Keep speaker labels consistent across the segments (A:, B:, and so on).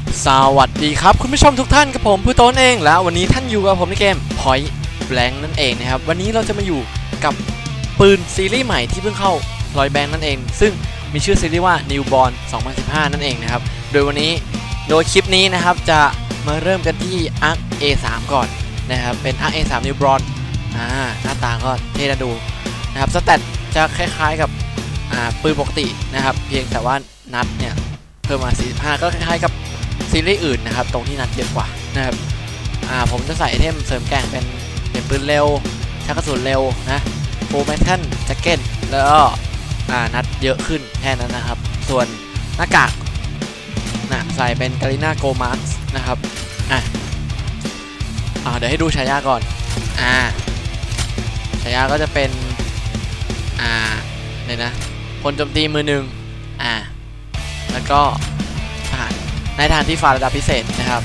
A: สวัสดีครับคุณผู้ชมทุกท่านกับผมผู้ต้นเองแล้ววันนี้ท่านอยู่กับผมในเกม Point Blank นั่นเองนะครับวันนี้เราจะมาอยู่กับปืนซีรีส์ใหม่ที่เพิ่งเข้าPoint Blank นั่นเองซึ่งมีชื่อซีรีส์ว่า Newborn 2015 นั่นเองนะครับโดยคลิปนี้นะครับจะมาเริ่มกันที่ Arc A3 ก่อนนะครับเป็น Arc A3 Newborn หน้าตาก็เท่น่าดูนะครับสแตทจะคล้ายๆกับปืนปกตินะครับเพียงแต่ว่านัดเนี่ยเพิ่มมา45ก็คล้ายๆกับซีรีส์อื่นนะครับตรงที่นัดเยอะกว่านะครับผมจะใส่ไอเทมเสริมแกร่งเป็นปืนเร็วชักกระสุนเร็วนะโฟร์แมทเทิลแจ็คเก็ตแล้วก็นัดเยอะขึ้นแค่นั้นนะครับส่วนหน้ากากใส่เป็นกาลิน่าโกมาสนะครับเดี๋ยวให้ดูฉายาก่อนฉายาก็จะเป็นเนี่ยนะคนโจมตีมือหนึ่งแล้วก็ในทางที่ฟ้าระดับพิเศษนะครับ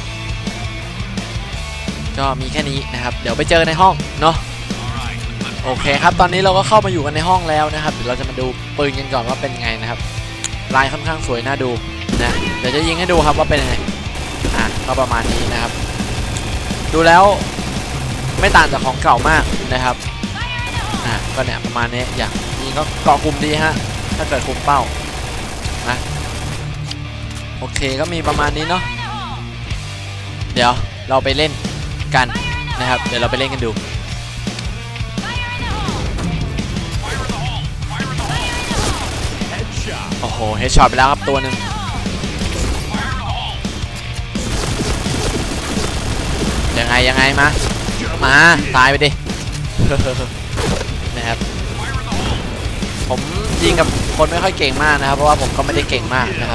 A: ก็มีแค่นี้นะครับเดี๋ยวไปเจอในห้องเนาะโอเคครับตอนนี้เราก็เข้ามาอยู่กันในห้องแล้วนะครับเดี๋ยวเราจะมาดูปืนกันก่อนว่าเป็นไงนะครับลายค่อนข้างสวยน่าดูนะเดี๋ยวจะยิงให้ดูครับว่าเป็นยังไงก็ประมาณนี้นะครับดูแล้วไม่ต่างจากของเก่ามากนะครับก็เนี่ยประมาณนี้อย่างนี้ก็เกาะกลุ่มดีฮะถ้าเกิดคุมเป้านะโอเคก็มีประมาณนี้เนาะเดี๋ยวเราไปเล่นกันนะครับเดี๋ยวเราไปเล่นกันดูโอ้โหเฮดช็อตไปแล้วครับตัวหนึ่งยังไงมาตายไปดิ นะครับผมยิงกับคนไม่ค่อยเก่งมากนะครับเพราะว่าผมก็ไม่ได้เก่งมากนะครับ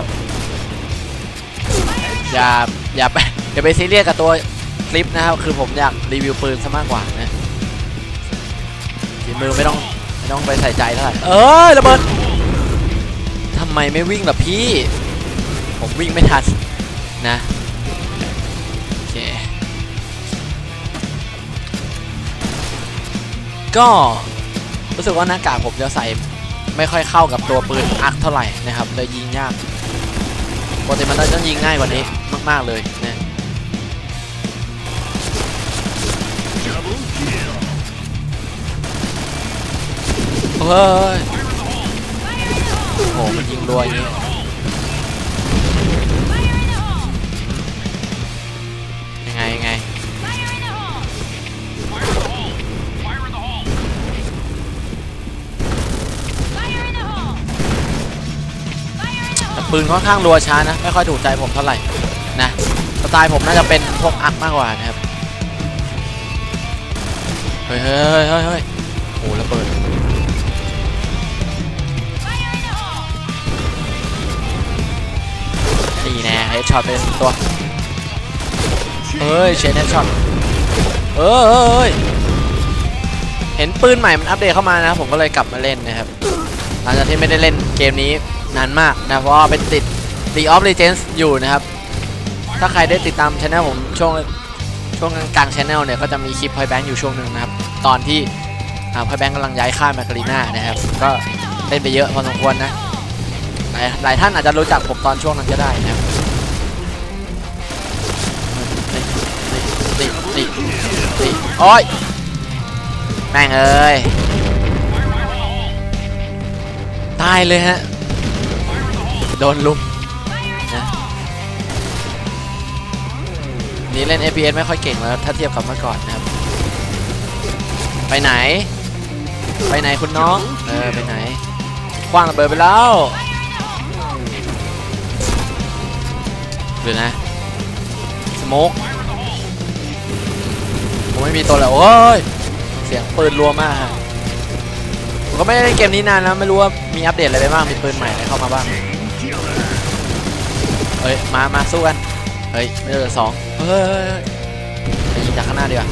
A: อย่าไปซีเรียสกับตัวคลิปนะครับคือผมอยากรีวิวปืนซะมากกว่านะฝีมือไม่ต้องไปใส่ใจเท่าไหร่ระเบิดทำไมไม่วิ่งล่ะพี่ผมวิ่งไม่ทันนะโอเคก็รู้สึกว่าหน้ากากผมจะใส่ไม่ค่อยเข้ากับตัวปืนอาร์คเท่าไหร่นะครับเลยยิงยากปกติมันต้องยิงง่ายกว่านี้มากๆเลยนะเฮ้ยโอ้โหมันยิงรัวอย่างนี้ยังไงปืนค่อนข้างรัวช้านะไม่ค่อยถูกใจผมเท่าไหร่นะสไตล์ผมน่าจะเป็นพวกอักมากกว่านะครับเฮ้ยโอ้ระเบิดนี่แน่เฮดช็อตเป็นตัวเชนเฮดช็อตเห็นปืนใหม่มันอัปเดตเข้ามานะผมก็เลยกลับมาเล่นนะครับหลังจากที่ไม่ได้เล่นเกมนี้นานมากนะเพราะว่าเป็นติด League of Legends อยู่นะครับถ้าใครได้ติดตามช anel ผมช่วงกลางช anel เนี่ยก็จะมีคลิป Point Blank อยู่ช่วงหนึ่งนะครับตอนที่Point Blank กำลังย้ายค่ายมาคาริน่านะครับก็เล่นไปเยอะพอสมควรนะหลายท่านอาจจะรู้จักผมตอนช่วงนั้นก็ได้นะครับนี่โอ๊ยแม่งเอ้ยตายเลยฮะโดนลุมนะนี่เล่น FPS ไม่ค่อยเก่งแล้วถ้าเทียบกับเมื่อก่อนนะครับไปไหนคุณน้องไปไหนคว้างระเบิดไปแล้วหรือนะสโมกผมไม่มีตัวแล้วโอ้ยเสียงปืนรัวมากฮะผมก็ไม่ได้เล่นเกมนี้นานแล้วไม่รู้ว่ามีอัปเดตอะไรไปบ้างมีปืนใหม่อะไรเข้ามาบ้างมาสู้กันไม่เหลือสองไปยิงจากข้างหน้าดีกว่า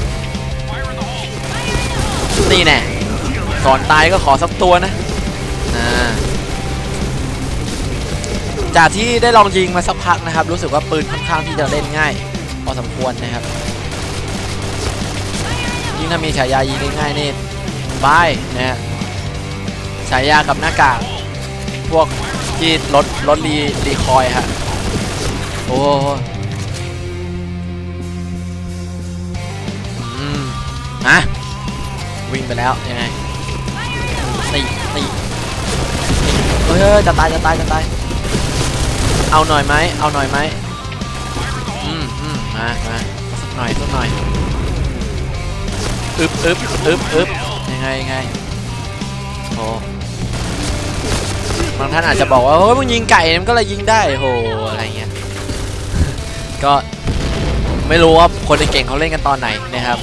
A: นี่แน่ก่อนตายก็ขอสักตัวนะจากที่ได้ลองยิงมาสักพักนะครับรู้สึกว่าปืนค่อนข้างที่จะเล่นง่ายพอสมควรนะครับยิ่งถ้ามีฉายายิงง่ายๆนี่บายนะฮะฉายากับหน้ากากพวกที่ลดรีคอยฮะโอ้อะวิ่งไปแล้วยังไงตีเฮ้ยจะตายเอาหน่อยไหมมาสักหน่อยอึบยังไงโอ้บางท่านอาจจะบอกว่าเฮ้ยมึงยิงไก่มันก็เลยยิงได้โหอะไรเงี้ยก็ไม่รู้ว่าคนเก่งเขาเล่นกันตอนไหนนะครับ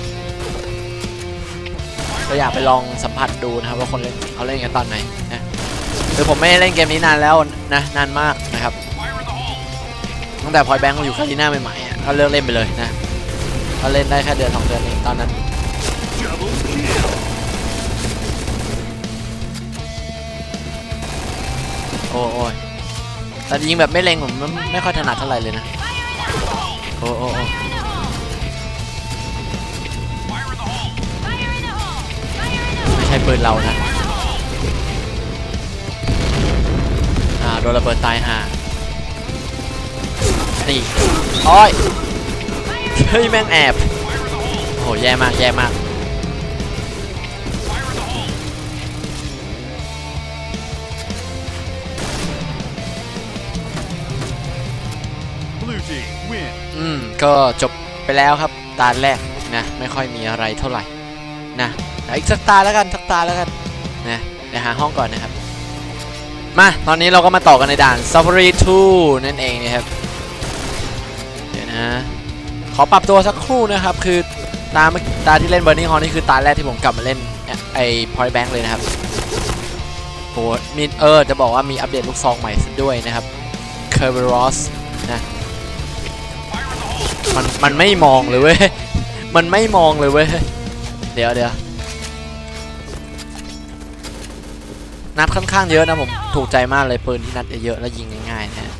A: ก็อยากไปลองสัมผัสดูนะครับว่าคนเล่นเขาเล่นกันตอนไหนนะคือผมไม่ได้เล่นเกมนี้นานแล้วนะนานมากนะครับตั้งแต่พอยแบงค์มาอยู่คาริน่าใหม่ๆก็เลิกเล่นไปเลยนะก็เล่นได้แค่เดือน2 เดือนเองตอนนั้นโอ้ยแต่ยิงแบบไม่เล็งผมไม่ค่อยถนัดเท่าไหร่เลยนะโอ้ไม่ใช่ปืนเรานะโดนระเบิดตายห่านี่โอ้ยเฮ้ยแม่งแอบโอ้แย่มากก็จบไปแล้วครับตาแรกนะไม่ค่อยมีอะไรเท่าไหร่นะอีกสักตาแล้วกันนะเดี๋ยวหาห้องก่อนนะครับมาตอนนี้เราก็มาต่อกันในด่าน Safari 2 นั่นเองนะครับเดี๋ยวนะขอปรับตัวสักครู่นะครับคือตาที่เล่น Burning Hall นี่คือตาแรกที่ผมกลับมาเล่นไอ้ Point Blank เลยนะครับโหมีจะบอกว่ามีอัปเดตลูกซองใหม่ด้วยนะครับ Kerberos นะมันไม่มองเลยเว้ยเดี๋ยวนัดค่อนข้างเยอะนะผมถูกใจมากเลยปืนที่นัดเยอะแล้วยิงง่ายๆนะ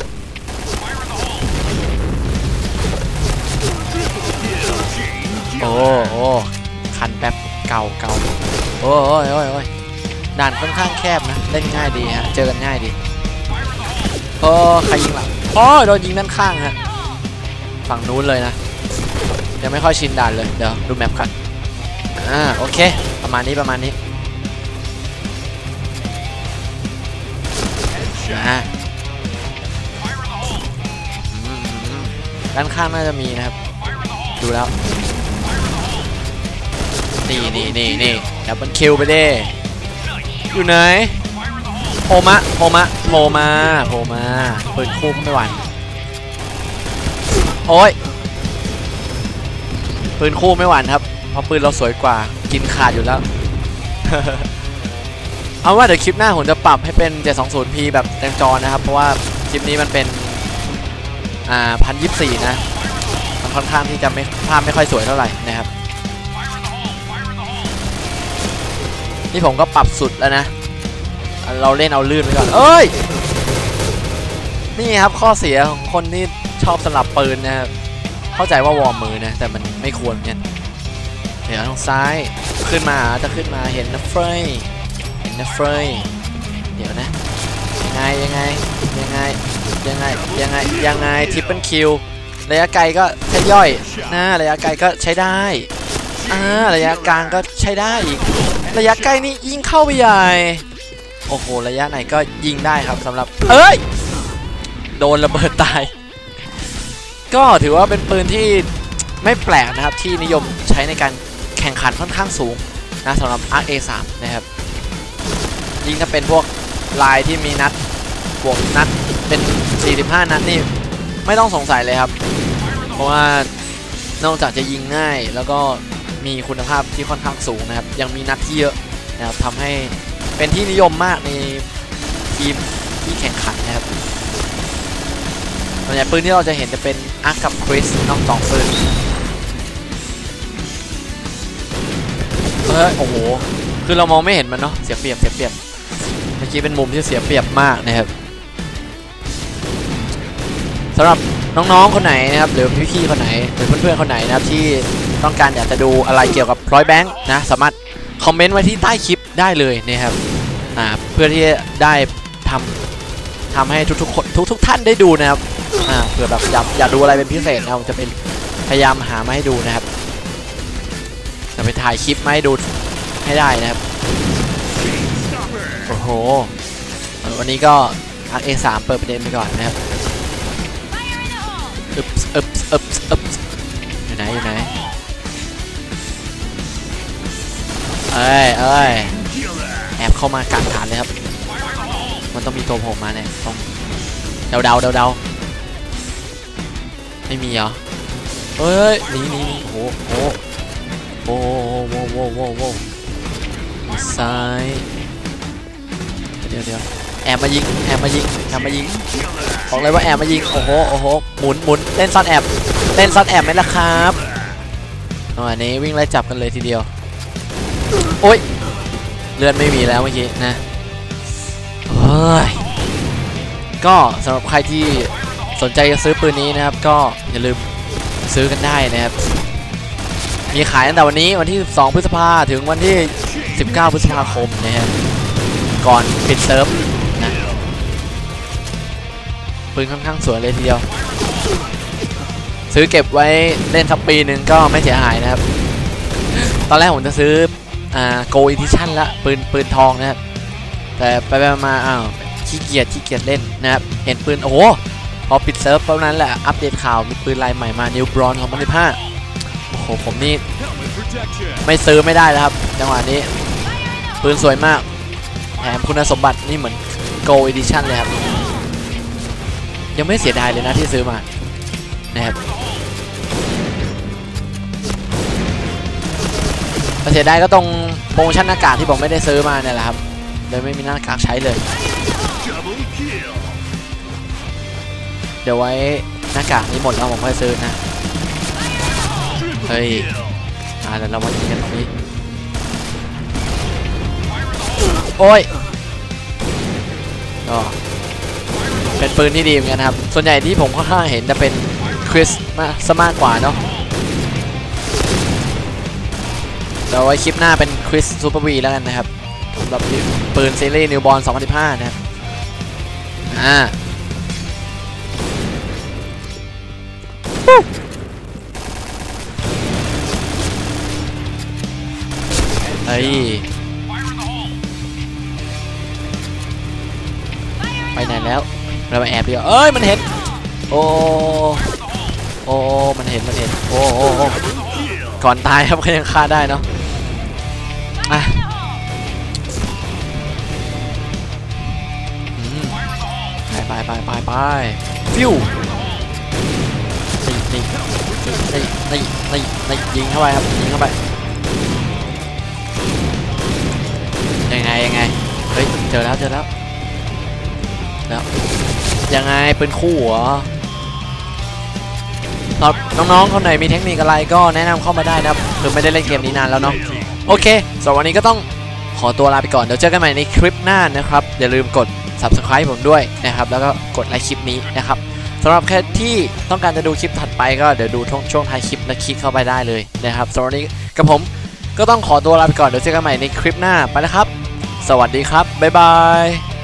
A: โอ้คันแป๊บเก่าโอ้ยด่านค่อนข้างแคบนะเล่นง่ายดีฮะเจอกันง่ายดีใครยิงหลังโดนยิงด้านข้างฮะฝั่งนู้นเลยนะยังไม่ค่อยชินด่านเลยเดี๋ยวดูแมปกันโอเคประมาณนี้ด้านข้างน่าจะมีนะครับดูแล้วนี่ดับเบิลคิวไปดิอยู่ไหนโผล่มาปืนคู่ไม่หวั่นโอ้ยปืนคู่ไม่หวั่นครับเพราะปืนเราสวยกว่ากินขาดอยู่แล้ว เอาว่าเดี๋ยวคลิปหน้าผมจะปรับให้เป็น 720p แบบเต็มจอนะครับเพราะว่าคลิปนี้มันเป็น1024นะมันค่อนข้างที่จะภาพไม่ค่อยสวยเท่าไหร่นะครับนี่ผมก็ปรับสุดแล้วนะเราเล่นเอาลื่นไปก่อนนี่ครับข้อเสียของคนที่ชอบสลับปืนนะครับเข้าใจว่าวอร์มมือนะแต่มันไม่ควรเนี่ยเดี๋ยวทางซ้ายขึ้นมาเห็นนะเฟยเดี๋ยวนะยังไงทริปเปิลคิวระยะไกลก็แค่ย่อยนะระยะไกลก็ใช้ได้ระยะกลางก็ใช้ได้อีกระยะใกล้นี่ยิงเข้าไปใหญ่โอ้โหระยะไหนก็ยิงได้ครับสำหรับโดนระเบิดตายก็ถือว่าเป็นปืนที่ไม่แปลกนะครับที่นิยมใช้ในการแข่งขันค่อนข้างสูงนะสำหรับ Arc A3 นะครับยิ่งถ้าเป็นพวกลายที่มีนัดบวกนัดเป็น45นัดนี่ไม่ต้องสงสัยเลยครับเพราะว่านอกจากจะยิงง่ายแล้วก็มีคุณภาพที่ค่อนข้างสูงนะครับยังมีนัดที่เยอะนะครับทำให้เป็นที่นิยมมากในทีมที่แข่งขันนะครับส่วนใหญ่ปืนที่เราจะเห็นจะเป็นอาร์คกับคริสน้อง2ปืนโอ้โหคือเรามองไม่เห็นมันเนาะเสียเปรียบเมื่อกี้เป็นมุมที่เสียเปรียบมากนะครับสำหรับน้องๆคนไหนนะครับหรือพี่ๆคนไหนหรือเพื่อนๆคนไหนนะครับที่ต้องการอยากจะดูอะไรเกี่ยวกับพอยต์แบงค์นะสามารถคอมเมนต์ไว้ที่ใต้คลิปได้เลยนะครับเพื่อที่ได้ทำให้ทุกท่านได้ดูนะครับเผื่อแบบอยากดูอะไรเป็นพิเศษนะผมจะเป็นพยายามหามาให้ดูนะครับจะไปถ่ายคลิปมาให้ดูให้ได้นะครับโอ้โหวันนี้ก็พัก A3 เปิดประเด็นไปก่อนนะครับอยู่ไหนเอ้ยแอบเข้ามากลางฐานเลยครับมันต้องมีตัวผมมาเนี่ยต้องเดาไม่มีเหรอเฮ้ยนี่โอ้โหซ้ายเดี๋ยวแอบมายิงบอกเลยว่าแอบมายิงโอ้โหหมุนเล่นซ่อนแอบไหมล่ะครับอันนี้วิ่งไล่จับกันเลยทีเดียวโอ้ยเลือดไม่มีแล้วเมื่อกี้นะก็สำหรับใครที่สนใจจะซื้อปืนนี้นะครับก็อย่าลืมซื้อกันได้นะครับมีขายตั้งแต่วันนี้วันที่12 พฤษภาถึงวันที่19 พฤษภาคมนะครับก่อนปิดเซิร์ฟนะปืนค่อนข้างสวยเลยทีเดียวซื้อเก็บไว้เล่นสักปีหนึ่งก็ไม่เสียหายนะครับตอนแรกผมจะซื้อโกล Edition ละปืนทองนะครับแต่ไปมาขี้เกียจเล่นนะครับเห็นปืนโอ้โหพอปิดเซิร์ฟเพราะนั้นแหละอัปเดตข่าวมีปืนลายใหม่มา New Bron 2015โอ้โหผมนี่ไม่ซื้อไม่ได้แล้วครับจังหวะนี้ปืนสวยมากแถมคุณสมบัตินี่เหมือน Gold Edition เลยครับยังไม่เสียดายเลยนะที่ซื้อมานะครับเสียดายก็ตรงโปรโมชั่นหน้ากากที่ผมไม่ได้ซื้อมาเนี่ยแหละครับเลยไม่มีหน้ากากใช้เลยเดี๋ยวไว้หน้ากากนี้หมดแล้วผมค่อยซื้อนะเฮ้ยเดี๋ยวเรามายิงกันตรงนี้โอ้ยก็เป็นปืนที่ดีเหมือนกันครับส่วนใหญ่ที่ผมค่อนข้างเห็นจะเป็นคริสมากกว่าเนาะเดี๋ยวไว้คลิปหน้าเป็นคริสซูเปอร์วีแล้วกันนะครับสำหรับปืนซีรีส์นิวบอล2015นะครับเฮ้ยไปไหนแล้วเราไปแอบดีกว่าเอ้ยมันเห็นโอ้มันเห็นโอ้ก่อนตายครับก็ยังฆ่าได้เนาะไปฟิวนี่ยิงเข้าไปครับยิงเข้าไปยังไงเฮ้ยเจอแล้วยังไงเป็นคู่เหรอครับน้องๆคนไหนมีเทคนิคอะไรก็แนะนำเข้ามาได้นะครับคือไม่ได้เล่นเกมนี้นานแล้วเนาะโอเคสำหรับวันนี้ก็ต้องขอตัวลาไปก่อนเดี๋ยวเจอกันใหม่ในคลิปหน้านะครับอย่าลืมกด Subscribe ผมด้วยนะครับแล้วก็กดไลค์คลิปนี้นะครับสำหรับใครที่ต้องการจะดูคลิปถัดไปก็เดี๋ยวดูช่วงท้ายคลิปและคลิกเข้าไปได้เลยนะครับสำหรับวันนี้กับผมก็ต้องขอตัวลาไปก่อนเดี๋ยวเจอกันใหม่ในคลิปหน้าไปแล้วครับสวัสดีครับบ๊ายบาย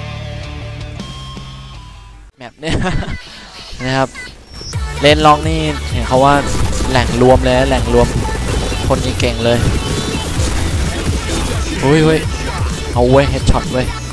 A: แบบนี้ นะครับเลนล็อกนี่เห็นเขาว่าแหล่งรวมเลยแหล่งรวมคนเก่งๆเลยเฮ้ยเอาเว้ยเฮดช็อตเว้ย